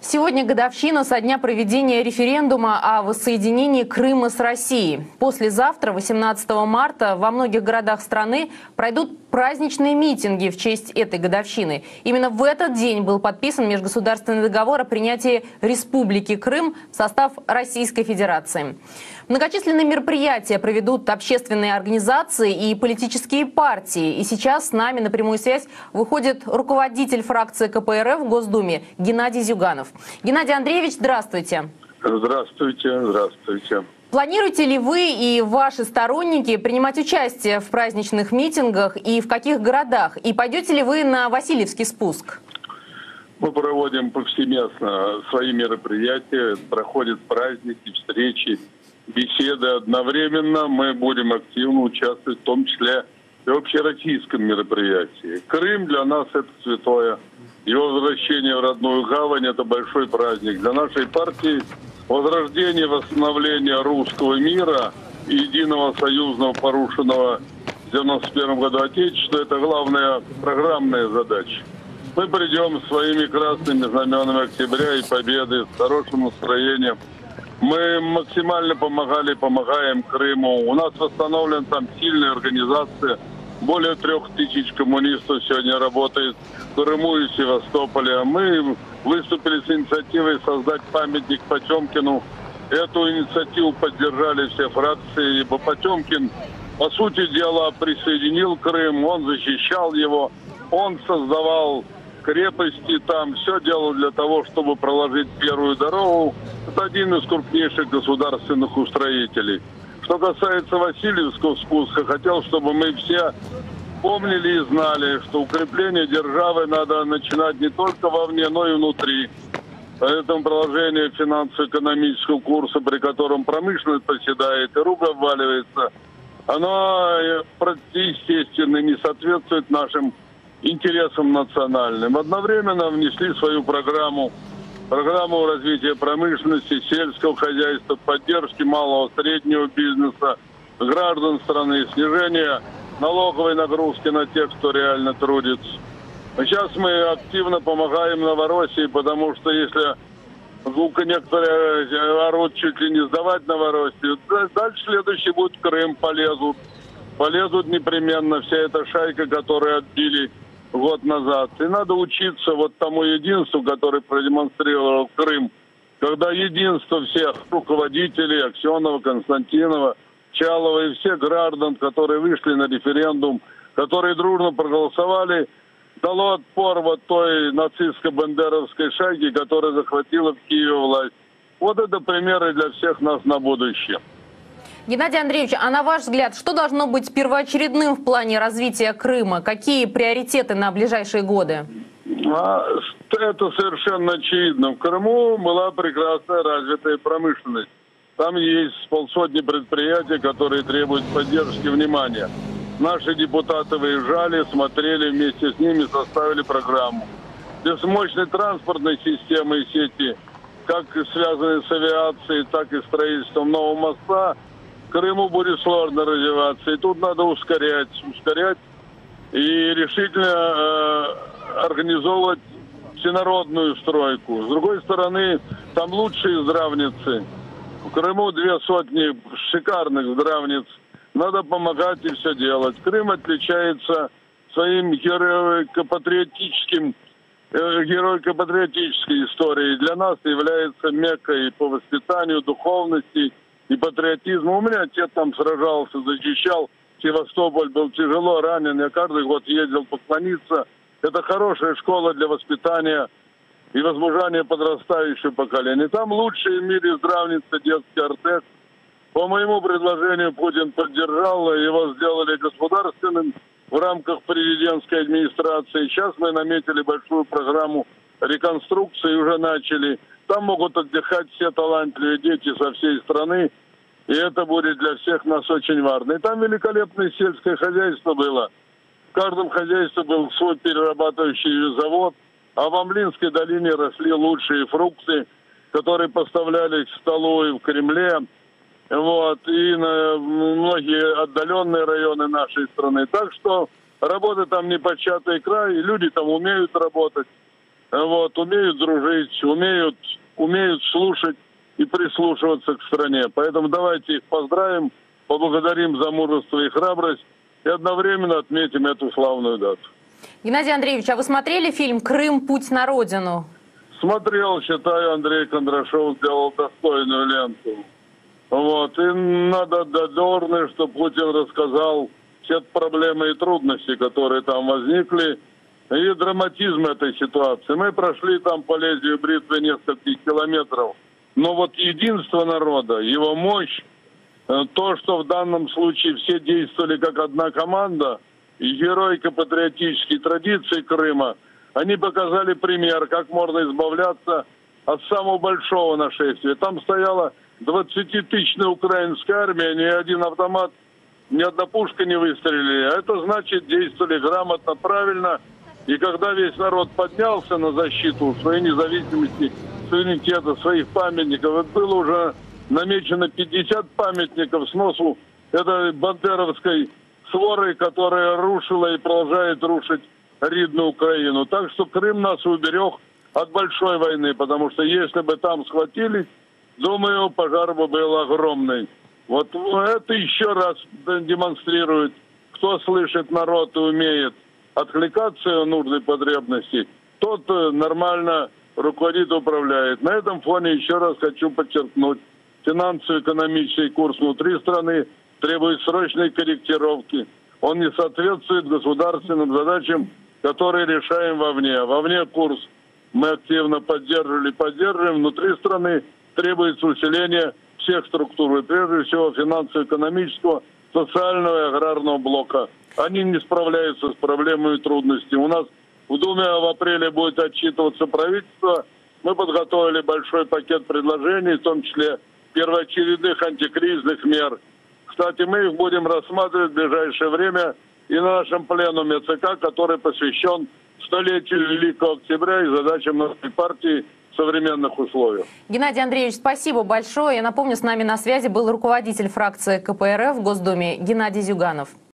Сегодня годовщина со дня проведения референдума о воссоединении Крыма с Россией. Послезавтра, 18 марта, во многих городах страны пройдут праздничные митинги в честь этой годовщины. Именно в этот день был подписан межгосударственный договор о принятии Республики Крым в состав Российской Федерации. Многочисленные мероприятия проведут общественные организации и политические партии. И сейчас с нами на прямую связь выходит руководитель фракции КПРФ в Госдуме Геннадий Зюганов. Геннадий Андреевич, здравствуйте. Здравствуйте, здравствуйте. Планируете ли вы и ваши сторонники принимать участие в праздничных митингах и в каких городах? И пойдете ли вы на Васильевский спуск? Мы проводим повсеместно свои мероприятия, проходят праздники, встречи, беседы. Одновременно мы будем активно участвовать, в том числе и в общероссийском мероприятии. Крым для нас это святое. Его возвращение в родную гавань – это большой праздник. Для нашей партии возрождение, восстановление русского мира и единого союзного, порушенного в 1991 году Отечества – это главная программная задача. Мы придем своими красными знаменами октября и победы с хорошим настроением. Мы максимально помогали, помогаем Крыму. У нас восстановлена там сильная организация. Более 3000 коммунистов сегодня работает в Крыму и Севастополе. Мы выступили с инициативой создать памятник Потемкину. Эту инициативу поддержали все фракции, ибо Потемкин, по сути дела, присоединил Крым, он защищал его, он создавал крепости там, все делал для того, чтобы проложить первую дорогу. Это один из крупнейших государственных устроителей. Что касается Васильевского спуска, хотел, чтобы мы все помнили и знали, что укрепление державы надо начинать не только вовне, но и внутри. Поэтому продолжение финансово-экономического курса, при котором промышленность проседает и рубль обваливается, оно, естественно, не соответствует нашим интересам национальным. Одновременно внесли свою программу развития промышленности, сельского хозяйства, поддержки малого и среднего бизнеса, граждан страны, снижения налоговой нагрузки на тех, кто реально трудится. Сейчас мы активно помогаем Новороссии, потому что если некоторые орут чуть ли не сдавать Новороссию, дальше следующий будет Крым, полезут. Полезут непременно вся эта шайка, которую отбили год назад. И надо учиться вот тому единству, которое продемонстрировал Крым, когда единство всех руководителей, Аксенова, Константинова, Чалова и всех граждан, которые вышли на референдум, которые дружно проголосовали, дало отпор вот той нацистско-бандеровской шайке, которая захватила в Киеве власть. Вот это примеры для всех нас на будущее. Геннадий Андреевич, а на ваш взгляд, что должно быть первоочередным в плане развития Крыма? Какие приоритеты на ближайшие годы? Это совершенно очевидно. В Крыму была прекрасная развитая промышленность. Там есть полсотни предприятий, которые требуют поддержки и внимания. Наши депутаты выезжали, смотрели вместе с ними, составили программу. Без мощной транспортной системы и сети, как связанные с авиацией, так и строительством нового моста, Крыму будет сложно развиваться. И тут надо ускорять и решительно организовывать всенародную стройку. С другой стороны, там лучшие здравницы. В Крыму 200 шикарных здравниц. Надо помогать и все делать. Крым отличается своим героико-патриотической историей. Для нас является Меккой по воспитанию, духовности и патриотизму. У меня отец там сражался, защищал Севастополь, был тяжело ранен. Я каждый год ездил поклониться. Это хорошая школа для воспитания и возмужания подрастающего поколения. Там лучшие в мире здравницы, детский артек. По моему предложению Путин поддержал, его сделали государственным в рамках президентской администрации. Сейчас мы наметили большую программу реконструкции, уже начали. Там могут отдыхать все талантливые дети со всей страны, и это будет для всех нас очень важно. И там великолепное сельское хозяйство было. В каждом хозяйстве был свой перерабатывающий завод, а в Амлинской долине росли лучшие фрукты, которые поставляли к столу и в Кремле, вот, и на многие отдаленные районы нашей страны. Так что работа там непочатый край, люди там умеют работать. вот, умеют дружить, умеют слушать и прислушиваться к стране. Поэтому давайте их поздравим, поблагодарим за мужество и храбрость и одновременно отметим эту славную дату. Геннадий Андреевич, а вы смотрели фильм «Крым. Путь на родину»? Смотрел, считаю, Андрей Кондрашов сделал достойную ленту. Вот. И надо отдать должное, что Путин рассказал все проблемы и трудности, которые там возникли, и драматизм этой ситуации. Мы прошли там по лезвию бритвы нескольких километров. Но вот единство народа, его мощь, то, что в данном случае все действовали как одна команда, и героико-патриотические традиции Крыма, они показали пример, как можно избавляться от самого большого нашествия. Там стояла 20-тысячная украинская армия, ни один автомат, ни одна пушка не выстрелили. А это значит, действовали грамотно, правильно. И когда весь народ поднялся на защиту своей независимости, суверенитета, своих памятников, было уже намечено 50 памятников сносу этой бандеровской своры, которая рушила и продолжает рушить рідную Украину. Так что Крым нас уберег от большой войны, потому что если бы там схватились, думаю, пожар бы был огромный. Вот это еще раз демонстрирует, кто слышит народ и умеет откликаться на нужды потребности, тот нормально руководит, управляет. На этом фоне еще раз хочу подчеркнуть, финансово-экономический курс внутри страны требует срочной корректировки. Он не соответствует государственным задачам, которые решаем вовне. Вовне курс мы активно поддерживали, поддерживаем. Внутри страны требуется усиление всех структур, и прежде всего финансово-экономического, социального и аграрного блока. Они не справляются с проблемами и трудностями. У нас в Думе в апреле будет отчитываться правительство. Мы подготовили большой пакет предложений, в том числе первоочередных антикризисных мер. Кстати, мы их будем рассматривать в ближайшее время и на нашем пленуме ЦК, который посвящен столетию Великого Октября и задачам нашей партии в современных условиях. Геннадий Андреевич, спасибо большое. Я напомню, с нами на связи был руководитель фракции КПРФ в Госдуме Геннадий Зюганов.